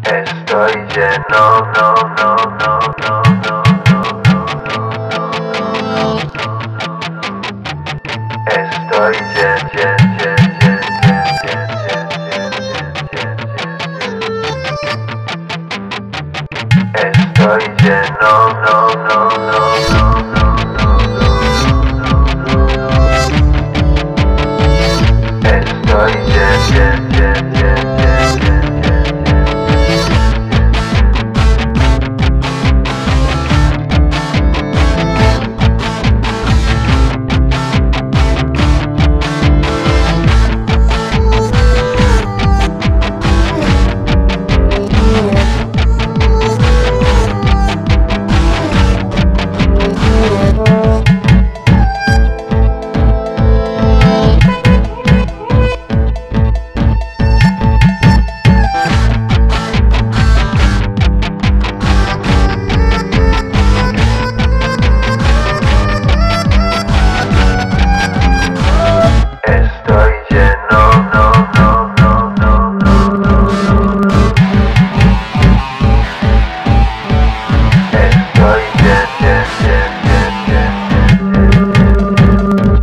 Estoy lleno, no, no, no, no, no, no, no, no, estoy estoy lleno, no, no, no, no, no, estoy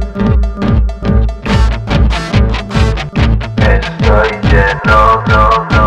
no, no, no.